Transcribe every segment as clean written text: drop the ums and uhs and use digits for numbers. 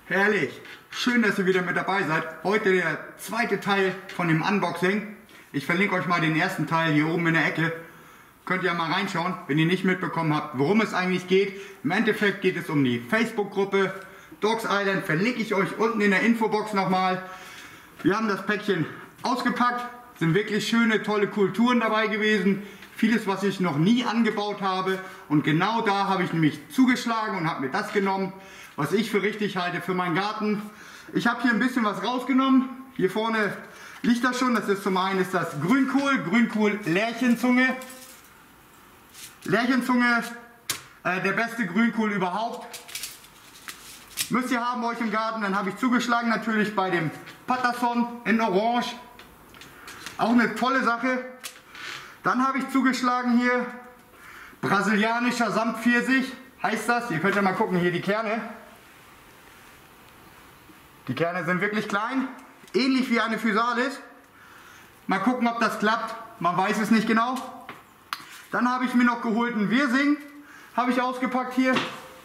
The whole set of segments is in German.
Herrlich! Schön, dass ihr wieder mit dabei seid. Heute der zweite Teil von dem Unboxing. Ich verlinke euch mal den ersten Teil hier oben in der Ecke. Könnt ihr mal reinschauen, wenn ihr nicht mitbekommen habt, worum es eigentlich geht. Im Endeffekt geht es um die Facebook-Gruppe Dogs Island. Verlinke ich euch unten in der Infobox nochmal. Wir haben das Päckchen ausgepackt. Sind wirklich schöne, tolle Kulturen dabei gewesen. Vieles, was ich noch nie angebaut habe. Und genau da habe ich nämlich zugeschlagen und habe mir das genommen, was ich für richtig halte für meinen Garten. Ich habe hier ein bisschen was rausgenommen. Hier vorne liegt das schon. Das ist zum einen ist das Grünkohl Lärchenzunge. Lärchenzunge, der beste Grünkohl überhaupt. Müsst ihr haben bei euch im Garten. Dann habe ich zugeschlagen natürlich bei dem Patterson in Orange. Auch eine tolle Sache. Dann habe ich zugeschlagen hier brasilianischer Samtpfirsich, heißt das. Ihr könnt ja mal gucken, hier die Kerne. Die Kerne sind wirklich klein, ähnlich wie eine Physalis. Mal gucken, ob das klappt, man weiß es nicht genau. Dann habe ich mir noch geholt einen Wirsing, habe ich ausgepackt hier.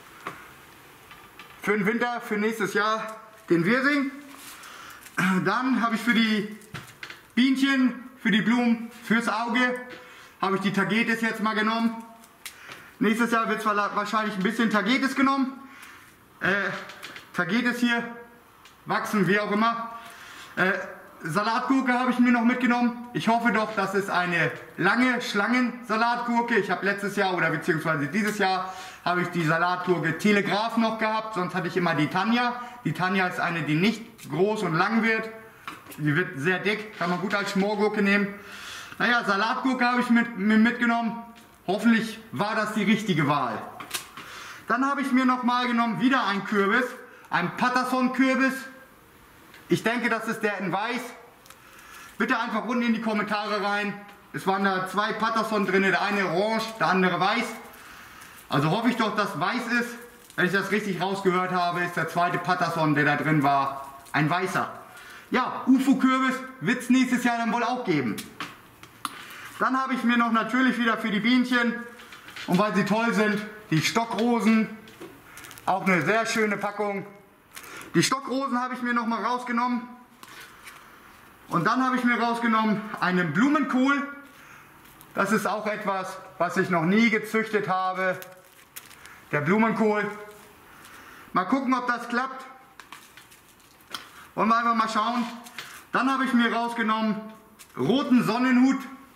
Für den Winter, für nächstes Jahr den Wirsing. Dann habe ich für die Bienchen, für die Blumen, fürs Auge, habe ich die Tagetes jetzt mal genommen. Nächstes Jahr wird zwar wahrscheinlich ein bisschen Tagetes genommen. Tagetes hier, wachsen, wie auch immer. Salatgurke habe ich mir noch mitgenommen. Ich hoffe doch, dass es eine lange Schlangensalatgurke. Ich habe letztes Jahr oder beziehungsweise dieses Jahr habe ich die Salatgurke Telegraph noch gehabt. Sonst hatte ich immer die Tanja. Die Tanja ist eine, die nicht groß und lang wird. Die wird sehr dick, kann man gut als Schmorgurke nehmen. Naja, Salatgurke habe ich mir mitgenommen. Hoffentlich war das die richtige Wahl. Dann habe ich mir nochmal genommen, wieder ein Kürbis. Ein Patterson-Kürbis. Ich denke, das ist der in weiß. Bitte einfach unten in die Kommentare rein. Es waren da zwei Patterson drin, der eine orange, der andere weiß. Also hoffe ich doch, dass weiß ist. Wenn ich das richtig rausgehört habe, ist der zweite Patterson, der da drin war, ein weißer. Ja, UFO-Kürbis wird es nächstes Jahr dann wohl auch geben. Dann habe ich mir noch natürlich wieder für die Bienchen, und weil sie toll sind, die Stockrosen. Auch eine sehr schöne Packung. Die Stockrosen habe ich mir noch mal rausgenommen. Und dann habe ich mir rausgenommen einen Blumenkohl. Das ist auch etwas, was ich noch nie gezüchtet habe. Der Blumenkohl. Mal gucken, ob das klappt. Wollen wir einfach mal schauen. Dann habe ich mir rausgenommen roten Sonnenhut.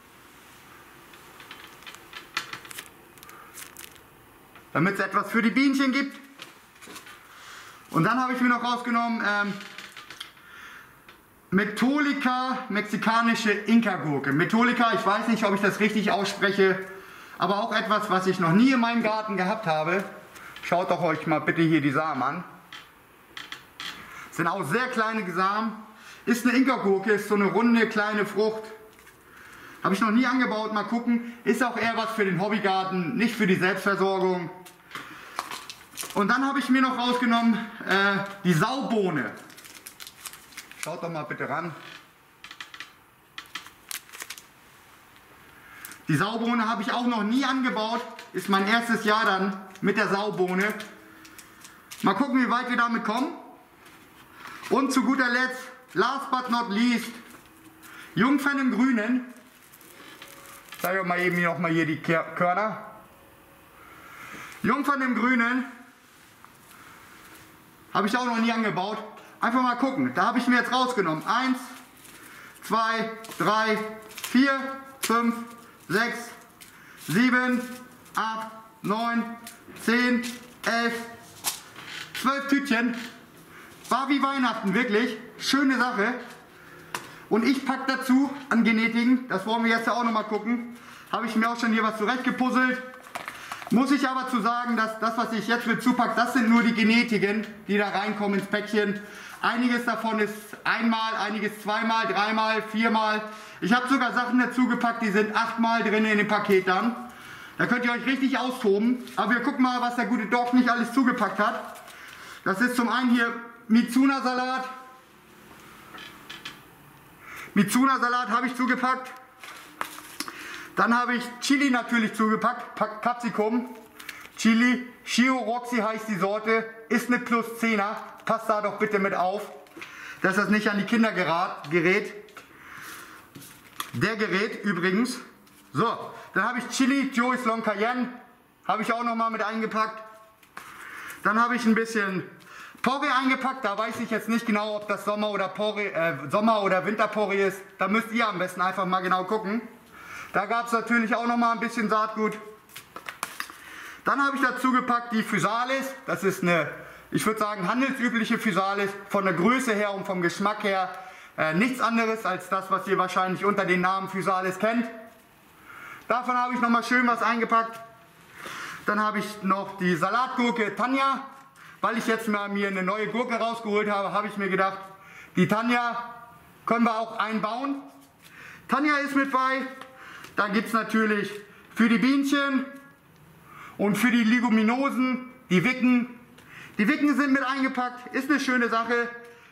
Damit es etwas für die Bienchen gibt. Und dann habe ich mir noch rausgenommen Metolica, mexikanische Inka-Gurke. Metolica, ich weiß nicht, ob ich das richtig ausspreche, aber auch etwas, was ich noch nie in meinem Garten gehabt habe. Schaut doch euch mal bitte hier die Samen an. Sind auch sehr kleine Samen. Ist eine Inka-Gurke, ist so eine runde kleine Frucht. Habe ich noch nie angebaut, mal gucken. Ist auch eher was für den Hobbygarten, nicht für die Selbstversorgung. Und dann habe ich mir noch rausgenommen die Saubohne. Schaut doch mal bitte ran. Die Saubohne habe ich auch noch nie angebaut. Ist mein erstes Jahr dann mit der Saubohne. Mal gucken, wie weit wir damit kommen. Und zu guter Letzt, last but not least, Jungfern im Grünen. Ich zeige euch mal eben hier die Körner. Jungfern im Grünen. Habe ich auch noch nie angebaut. Einfach mal gucken. Da habe ich mir jetzt rausgenommen. 1, 2, 3, 4, 5, 6, 7, 8, 9, 10, 11, 12 Tütchen. War wie Weihnachten, wirklich. Schöne Sache. Und ich packe dazu an Genetiken, das wollen wir jetzt ja auch noch mal gucken. Habe ich mir auch schon hier was zurechtgepuzzelt. Muss ich aber zu sagen, dass das, was ich jetzt mit zupacke, das sind nur die Genetiken, die da reinkommen ins Päckchen. Einiges davon ist einmal, einiges zweimal, dreimal, viermal. Ich habe sogar Sachen dazu gepackt, die sind 8-mal drin in dem Paket dann. Da könnt ihr euch richtig austoben. Aber wir gucken mal, was der gute Dog nicht alles zugepackt hat. Das ist zum einen hier Mizuna-Salat. Mizuna-Salat habe ich zugepackt. Dann habe ich Chili natürlich zugepackt, Capsicum. Chili, Chio Roxy heißt die Sorte, ist eine +10er, passt da doch bitte mit auf, dass das nicht an die Kinder gerät. Der gerät übrigens. So, dann habe ich Chili Joyce Long Cayenne, habe ich auch nochmal mit eingepackt. Dann habe ich ein bisschen Porree eingepackt, da weiß ich jetzt nicht genau, ob das Sommer- oder Winterporree ist. Da müsst ihr am besten einfach mal genau gucken. Da gab es natürlich auch nochmal ein bisschen Saatgut. Dann habe ich dazu gepackt die Physalis. Das ist eine, ich würde sagen, handelsübliche Physalis. Von der Größe her und vom Geschmack her nichts anderes als das, was ihr wahrscheinlich unter dem Namen Physalis kennt. Davon habe ich nochmal schön was eingepackt. Dann habe ich noch die Salatgurke Tanja. Weil ich jetzt mal mir eine neue Gurke rausgeholt habe, habe ich mir gedacht, die Tanja können wir auch einbauen. Tanja ist mit bei. Dann gibt es natürlich für die Bienchen und für die Leguminosen die Wicken. Die Wicken sind mit eingepackt, ist eine schöne Sache.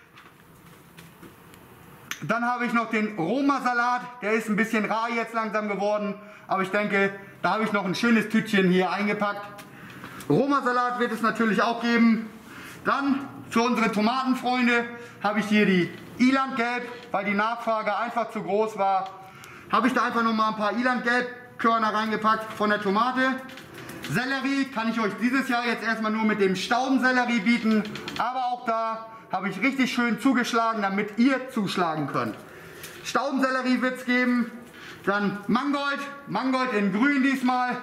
Dann habe ich noch den Roma-Salat, der ist ein bisschen rar jetzt langsam geworden, aber ich denke, da habe ich noch ein schönes Tütchen hier eingepackt. Roma-Salat wird es natürlich auch geben. Dann für unsere Tomatenfreunde habe ich hier die Ilandgelb, weil die Nachfrage einfach zu groß war. Habe ich da einfach noch mal ein paar Ilandgelb-Körner reingepackt von der Tomate. Sellerie kann ich euch dieses Jahr jetzt erstmal nur mit dem Staudensellerie bieten, aber auch da habe ich richtig schön zugeschlagen, damit ihr zuschlagen könnt. Staudensellerie wird es geben, dann Mangold in grün diesmal.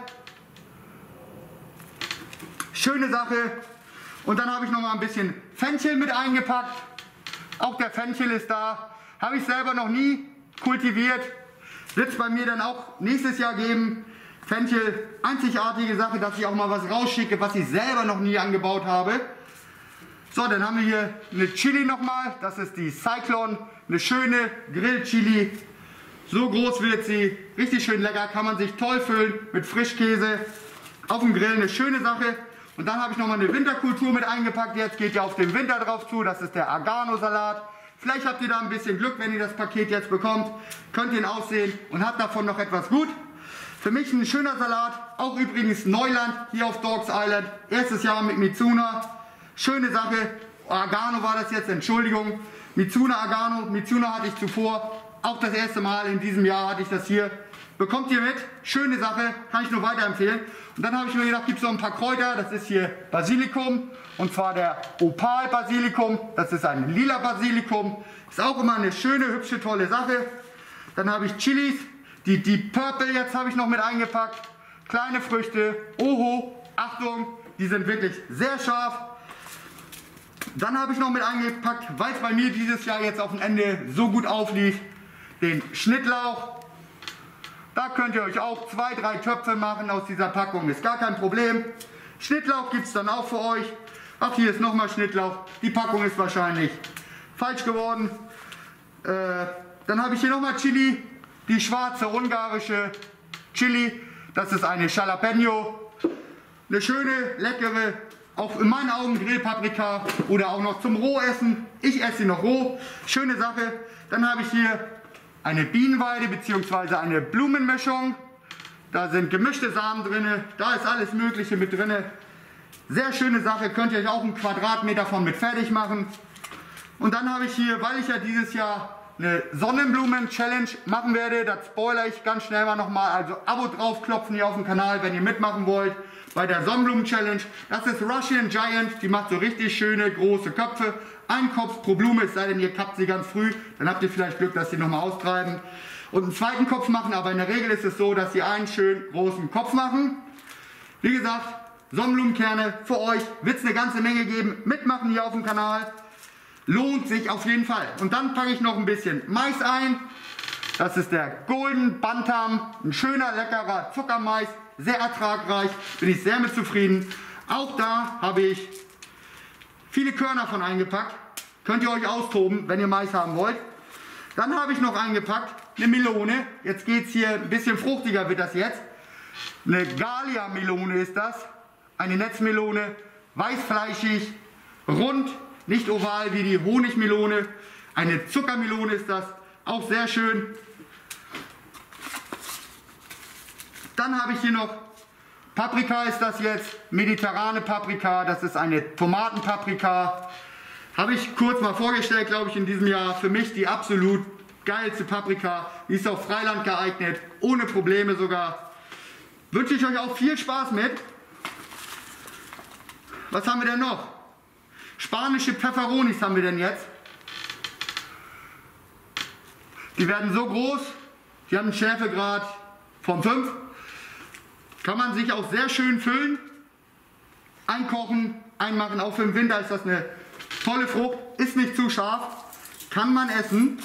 Schöne Sache. Und dann habe ich noch mal ein bisschen Fenchel mit eingepackt. Auch der Fenchel ist da. Habe ich selber noch nie kultiviert. Wird es bei mir dann auch nächstes Jahr geben. Fenchel, einzigartige Sache, dass ich auch mal was rausschicke, was ich selber noch nie angebaut habe. So, dann haben wir hier eine Chili nochmal. Das ist die Cyclone. Eine schöne Grillchili. So groß wird sie. Richtig schön lecker. Kann man sich toll füllen mit Frischkäse. Auf dem Grill eine schöne Sache. Und dann habe ich nochmal eine Winterkultur mit eingepackt. Jetzt geht ja auf den Winter drauf zu. Das ist der Agano-Salat. Vielleicht habt ihr da ein bisschen Glück, wenn ihr das Paket jetzt bekommt. Könnt ihr ihn aussehen und habt davon noch etwas gut. Für mich ein schöner Salat. Auch übrigens Neuland hier auf Dogs Island. Erstes Jahr mit Mizuna. Schöne Sache. Agano war das jetzt, Entschuldigung. Mizuna Agano. Mizuna hatte ich zuvor. Auch das erste Mal in diesem Jahr hatte ich das hier. Bekommt ihr mit? Schöne Sache. Kann ich nur weiterempfehlen. Und dann habe ich mir gedacht, gibt es noch ein paar Kräuter. Das ist hier Basilikum. Und zwar der Opal Basilikum. Das ist ein lila Basilikum. Ist auch immer eine schöne, hübsche, tolle Sache. Dann habe ich Chilis. Die Deep Purple jetzt habe ich noch mit eingepackt. Kleine Früchte. Oho. Achtung. Die sind wirklich sehr scharf. Dann habe ich noch mit eingepackt, weil es bei mir dieses Jahr jetzt auf dem Ende so gut auflief, den Schnittlauch. Da könnt ihr euch auch 2, 3 Töpfe machen aus dieser Packung, ist gar kein Problem. Schnittlauch gibt es dann auch für euch. Ach, hier ist nochmal Schnittlauch. Die Packung ist wahrscheinlich falsch geworden. Dann habe ich hier nochmal Chili, die schwarze ungarische Chili. Das ist eine Jalapeno. Eine schöne, leckere, auch in meinen Augen Grillpaprika oder auch noch zum Rohessen. Ich esse sie noch roh. Schöne Sache. Dann habe ich hier eine Bienenweide bzw. eine Blumenmischung. Da sind gemischte Samen drin. Da ist alles Mögliche mit drin. Sehr schöne Sache. Könnt ihr euch auch einen Quadratmeter von mit fertig machen. Und dann habe ich hier, weil ich ja dieses Jahr eine Sonnenblumen-Challenge machen werde, das spoilere ich ganz schnell mal nochmal. Also Abo draufklopfen hier auf dem Kanal, wenn ihr mitmachen wollt. Bei der Sonnenblumen-Challenge. Das ist Russian Giant. Die macht so richtig schöne, große Köpfe. Ein Kopf pro Blume, es sei denn, ihr kappt sie ganz früh. Dann habt ihr vielleicht Glück, dass sie nochmal austreiben. Und einen zweiten Kopf machen, aber in der Regel ist es so, dass sie einen schönen großen Kopf machen. Wie gesagt, Sonnenblumenkerne für euch. Wird es eine ganze Menge geben. Mitmachen hier auf dem Kanal. Lohnt sich auf jeden Fall. Und dann packe ich noch ein bisschen Mais ein. Das ist der Golden Bantam. Ein schöner, leckerer Zuckermais. Sehr ertragreich. Bin ich sehr mit zufrieden. Auch da habe ich viele Körner von eingepackt. Könnt ihr euch austoben, wenn ihr Mais haben wollt. Dann habe ich noch eingepackt eine Melone. Jetzt geht es hier ein bisschen fruchtiger, wird das jetzt. Eine Galia-Melone ist das. Eine Netzmelone. Weißfleischig, rund. Nicht oval wie die Honigmelone. Eine Zuckermelone ist das. Auch sehr schön. Dann habe ich hier noch Paprika ist das jetzt. Mediterrane Paprika. Das ist eine Tomatenpaprika. Habe ich kurz mal vorgestellt, glaube ich, in diesem Jahr. Für mich die absolut geilste Paprika. Die ist auf Freiland geeignet, ohne Probleme sogar. Wünsche ich euch auch viel Spaß mit. Was haben wir denn noch? Spanische Pfefferonis haben wir denn jetzt. Die werden so groß, die haben einen Schärfegrad von 5. Kann man sich auch sehr schön füllen, einkochen, einmachen. Auch für den Winter ist das eine tolle Frucht, ist nicht zu scharf, kann man essen.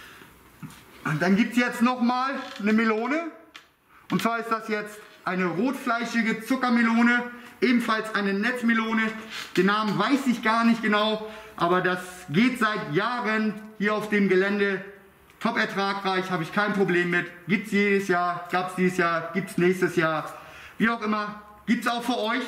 Und dann gibt es jetzt nochmal eine Melone. Und zwar ist das jetzt eine rotfleischige Zuckermelone, ebenfalls eine Netzmelone. Den Namen weiß ich gar nicht genau, aber das geht seit Jahren hier auf dem Gelände. Top ertragreich, habe ich kein Problem mit. Gibt es jedes Jahr, gab es dieses Jahr, gibt es nächstes Jahr. Wie auch immer, gibt es auch für euch.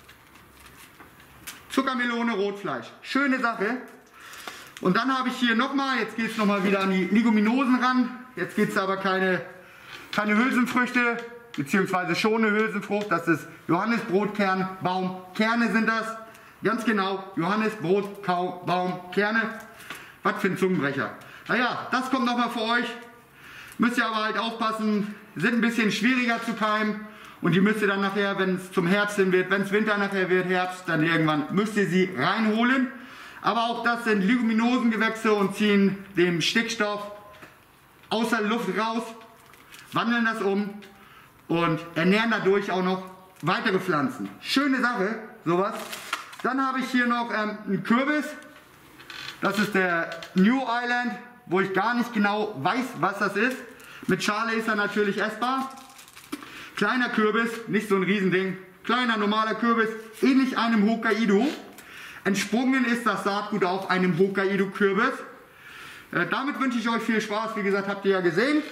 Zuckermelone, Rotfleisch. Schöne Sache. Und dann habe ich hier nochmal, jetzt geht es nochmal wieder an die Leguminosen ran. Jetzt geht es aber keine Hülsenfrüchte, beziehungsweise schon eine Hülsenfrucht. Das ist Johannisbrotkernbaum. Kerne sind das. Ganz genau, Johannisbrotbaumkerne. Was für ein Zungenbrecher. Naja, das kommt nochmal für euch. Müsst ihr aber halt aufpassen, sind ein bisschen schwieriger zu keimen. Und die müsst ihr dann nachher, wenn es zum Herbst hin wird, wenn es Winter nachher wird, Herbst, dann irgendwann müsst ihr sie reinholen. Aber auch das sind Leguminosengewächse und ziehen den Stickstoff aus der Luft raus, wandeln das um und ernähren dadurch auch noch weitere Pflanzen. Schöne Sache, sowas. Dann habe ich hier noch einen Kürbis. Das ist der New Island, wo ich gar nicht genau weiß, was das ist. Mit Schale ist er natürlich essbar. Kleiner Kürbis, nicht so ein Riesending. Kleiner, normaler Kürbis, ähnlich einem Hokkaido. Entsprungen ist das Saatgut auf einem Hokkaido-Kürbis. Damit wünsche ich euch viel Spaß. Wie gesagt, habt ihr ja gesehen.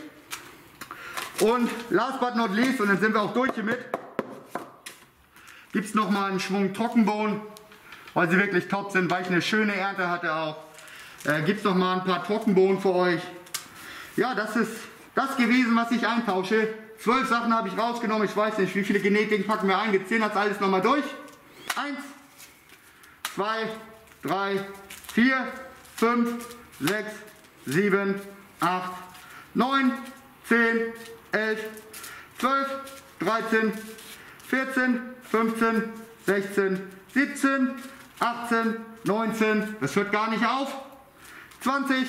Und last but not least, und dann sind wir auch durch hiermit, gibt es nochmal einen Schwung Trockenbohnen, weil sie wirklich top sind, weil ich eine schöne Ernte hatte auch. Gibt es nochmal ein paar Trockenbohnen für euch. Ja, das ist das gewesen, was ich eintausche. 12 Sachen habe ich rausgenommen. Ich weiß nicht, wie viele Genetiken packen wir ein. Wir zählen das alles nochmal durch. 1, 2, 3, 4, 5, 6, 7, 8, 9, 10, 11, 12, 13, 14, 15, 16, 17, 18, 19, das hört gar nicht auf, 20,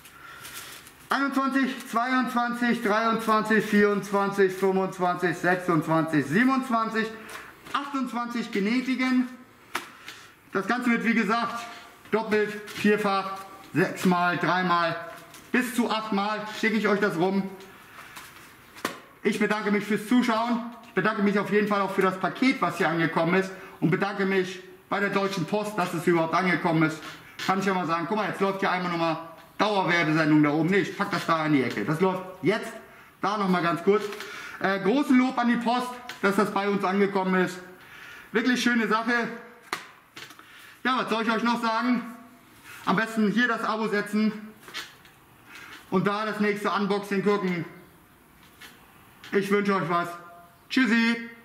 21, 22, 23, 24, 25, 26, 27, 28 Genetiken. Das Ganze wird wie gesagt doppelt, vierfach, 6-mal, 3-mal, bis zu 8-mal schicke ich euch das rum. Ich bedanke mich fürs Zuschauen. Ich bedanke mich auf jeden Fall auch für das Paket, was hier angekommen ist. Und bedanke mich bei der Deutschen Post, dass es überhaupt angekommen ist. Kann ich ja mal sagen, guck mal, jetzt läuft hier einmal nochmal Dauerwerbesendung da oben. Nee, ich pack das da in die Ecke. Das läuft jetzt, da nochmal ganz kurz. Großen Lob an die Post, dass das bei uns angekommen ist. Wirklich schöne Sache. Ja, was soll ich euch noch sagen? Am besten hier das Abo setzen und da das nächste Unboxing gucken. Ich wünsche euch was. Tschüssi!